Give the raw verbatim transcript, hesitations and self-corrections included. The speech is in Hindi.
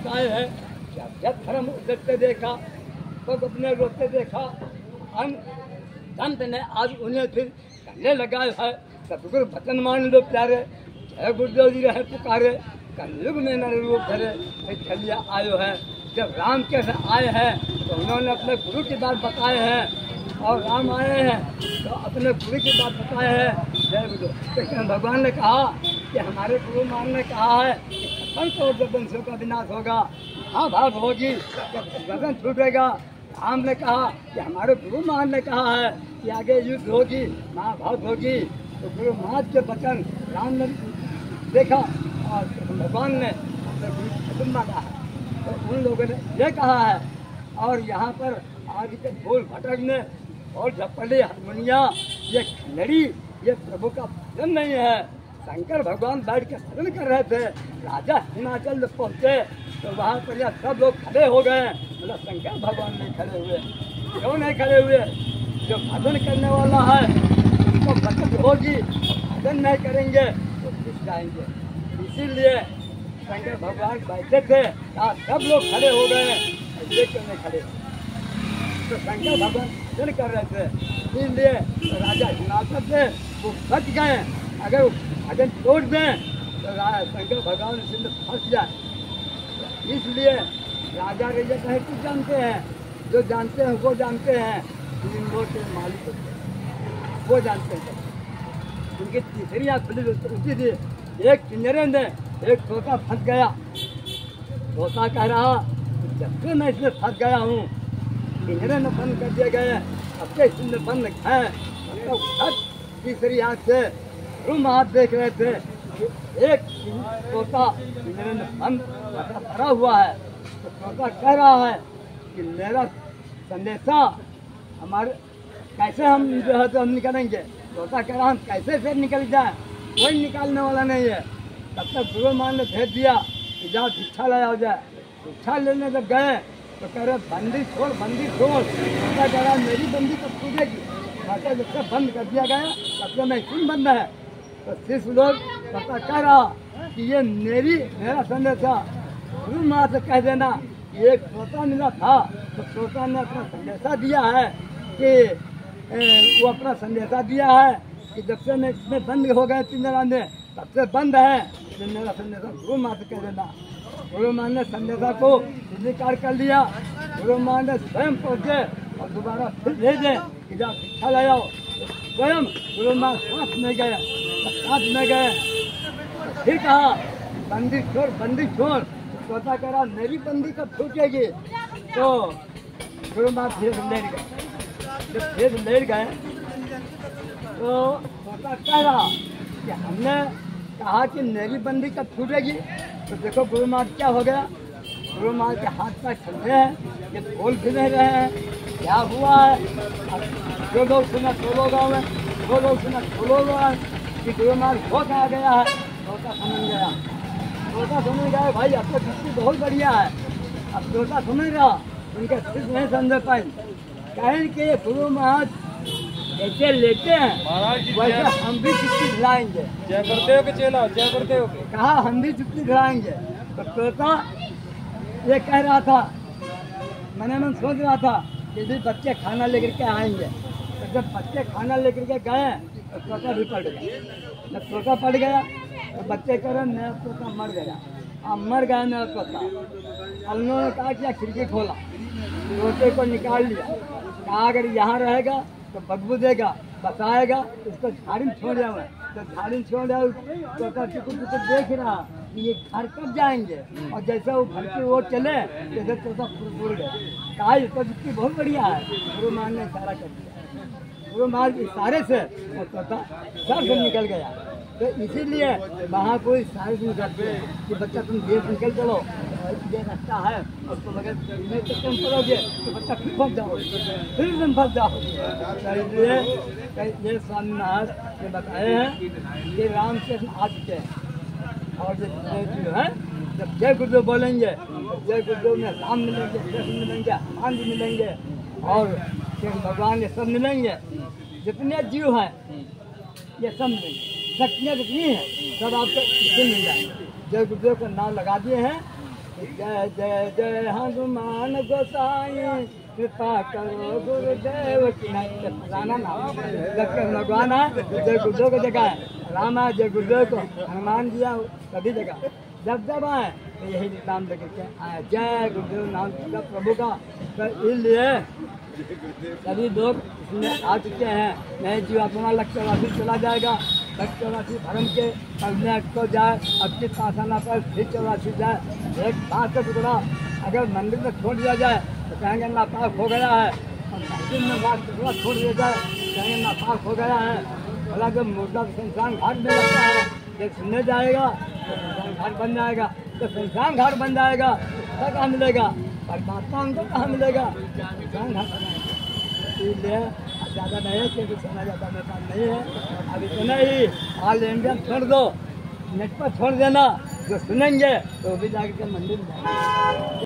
पकाए हैं। जब जब धर्म उजड़ते देखा तो अपने रोते देखा, अंत ने आज उन्हें फिर करने लगाए है। सतगुरु वचन मान लो प्यारे, जय गुरुदेव जी रहे पुकारे, कलयुग में नर रूप धरे चलिया आयो है। जब राम के आए हैं तो उन्होंने अपने गुरु की बात बताए हैं, और राम आए हैं तो अपने गुरु की बात बताए हैं। जय गुरु। लेकिन भगवान ने कहा कि हमारे गुरु मान ने कहा है कि खत्म तो जब वंशों का विनाश होगा, हाँ भाग होगी, जब गगन छूटेगा। राम ने कहा कि हमारे गुरु मान ने कहा है कि आगे युद्ध होगी, महाभारत होगी। तो गुरु महाराज के वचन राम ने देखा और भगवान ने अपने गुरु खत्म मांगा है। तो उन लोगों ने ये कहा है, और यहाँ पर आज के ढोल भटक ने और झपली हारमोनिया, ये खिलड़ी, ये प्रभु का भजन नहीं है। शंकर भगवान बैठ के भजन कर रहे थे। राजा हिमाचल जब पहुँचे तो वहाँ पर यह सब लोग खड़े हो गए, मतलब शंकर भगवान नहीं खड़े हुए। क्यों नहीं खड़े हुए? जो भजन करने वाला है उसको बचत होगी, भजन नहीं करेंगे तो पिस जाएंगे। इसीलिए शंकर भगवान बैठे थे, आज सब लोग खड़े हो गए, ये क्यों नहीं खड़े? तो शंकर भगवान भजन कर रहे थे, इसीलिए तो राजा हिमाचल से वो बच गए। अगर वो भजन तोड़ दें तो शंकर भगवान सिंध फंस जाए। इसलिए राजा रैया कहे कुछ जानते हैं, जो जानते हैं वो जानते हैं, लिंगों के मालिक होते हैं वो जानते हैं। उनकी तीसरी आँख खुली उसी थी। एक पिंजरे में एक तोता फंस गया। तोता कह रहा जब से मैं इसमें फंस गया हूँ, पिंजरे में बंद कर दिए गए, अब से इसमें बंद है। मतलब तीसरी आँख से रूम हाथ देख रहे थे कि एक तोता पिंजरे में बंद भरा हुआ है। तो तोता कह रहा है कि मेरा संदेशा हमारे कैसे हम जो है तो हम निकलेंगे। तोता कह रहा हम कैसे से निकल जाए, कोई निकालने वाला नहीं है। तब तक गुरु मान ने भेज दिया कि जाओ भिक्षा ले आओ जाए। भिक्षा लेने जब गए तो कह रहे बंदी छोड़, बंदी छोड़। तोता कह रहा मेरी बंदी कब छूटेगी? तोता जब से बंद कर दिया गया तब से मैं क्यों बंद है? तो शिष्य लोग तोता कह रहा कि ये मेरी मेरा संदेशा गुरु माँ से कह देना। एक तोता मिला था तो तोता ने अपना संदेशा दिया है कि ए, वो अपना संदेशा दिया है कि जब से मैं इसमें बंद हो गए पिंजरा में तब से बंद है, तो मेरा संदेशा गुरु माँ से कह देना। गुरु माँ ने संदेशा को स्वीकार कर लिया। गुरु माँ ने स्वयं पहुँचे और दोबारा फिर भेजे कि जाओ भिक्षा ले आओ। स्वयं गुरु माँ साथ में गए, साथ में गए फिर कहा बंदी छोड़, बंदी छोड़। तोता कह रहा मेरी बंदी कब छूटेगी? तो गुरु माँ फिर लेट गए। जब फिर लेट गए तो तोता कह रहा कि हमने कहा कि मेरी बंदी कब छूटेगी? तो देखो गुरु माँ क्या हो गया। गुरु माँ के हाथ पैर ठंडे हैं, ये खोल भी नहीं रहे हैं, क्या हुआ है? जो लोग सुना दो लोग में दो लोग सुना दो लोग कि गुरु माँ बहुत आ गया है। तोता समझ गया, तोता समझ गया भाई अब तो दृष्टि बहुत बढ़िया है। अब तोता समझ रहा, उनके सिर्फ नहीं समझ पाई। कहें कि ये गुरु महाराज जैसे लेते हैं वैसे हम भी चुटकी खिलाएंगे। जय करते हो कि चेला जय करते हो? कहा हम भी चुटकी खिलाएंगे। तो तोता ये कह रहा था, मैंने मन सोच रहा था कि भी बच्चे खाना लेकर के आएंगे। तो जब बच्चे खाना लेकर के गए तो तोता भी पड़ गया। जब तोता पड़ गया तो बच्चे कह रहे मेरा तोता मर गया। अब मर गया मेरा तोता। अब उन्होंने कहा कि खिड़की खोला, तोते को निकाल लिया। कहा अगर यहाँ रहेगा तो बदबू देगा, बताएगा, उसको झाड़ी में छोड़ जाओ। तो झाड़ी में छोड़ जाओ तोता टुकुर टुकुर देख रहा कि ये घर कब जाएंगे। और जैसे वो घर की ओर चले जैसे तोता फुर गया। कहा ये तो जितनी बहुत बढ़िया है। गुरु मान ने इशारा कर दिया, गुरु मान के इशारे से तोता घर से निकल गया। तो इसीलिए वहाँ कोई इशारे से निकलते हैं कि बच्चा तुम देर निकल चलो, ये रास्ता है और तुम अगर तुम करोगे तो बच्चा फिर फंस जाओ, फिर तुम फंस जाओ। इसलिए ये स्वामी महाराज ये बताए हैं कि राम कृष्ण आ चुके हैं। और जो है जब जय गुरुदेव बोलेंगे तो जय गुरुदेव में राम मिलेंगे, कृष्ण मिलेंगे, हनुमान जी मिलेंगे और कृष्ण भगवान ये सब मिलेंगे। जितने जीव हैं ये सब मिलेंगे, शक्तियाँ जितनी हैं सब आपको इससे मिल जाएंगे। जय गुरुदेव का नाम लगा दिए हैं जय जय जय हनुमान गोसाई कृपा करो गुरुदेव की नहीं पुराना नाम लक्ष्मण भगवान है जय गुरुदेव को जगह है राम है जय गुरुदेव को हनुमान जी है सभी जगह जब जब आए तो यही नाम लेकर के आए जय गुरुदेव नाम का प्रभु का तो इसलिए सभी लोग इसमें आ चुके हैं नए जीव अपना लक्ष्य राशि चला जाएगा लक्ष्य राशि धर्म के पढ़ने को जाए अच्छी शासना पर फिर चौरासी जाए एक बात का टुकड़ा अगर मंदिर में छोड़ दिया जाए तो कहेंगे नापाक हो गया है और मंदिर में बात टुकड़ा छोड़ दिया जाए कहेंगे नापाक हो गया है भला जब मुर्दा शमशान घाट में लगता है जब सुनने जाएगा तो शमशान घाट बन जाएगा तो शमशान घाट बन जाएगा तो कहाँ मिलेगा परमात्मा हमको कहाँ मिलेगा शमशान घाट बनाएगा इसलिए ज़्यादा नहीं है क्योंकि समय ज़्यादा मेरे पास नहीं है अब इतना ही ऑल इंडिया छोड़ दो नेट पर छोड़ देना जो सुनेंगे तो भी जाकर के मंदिर में जाएंगे।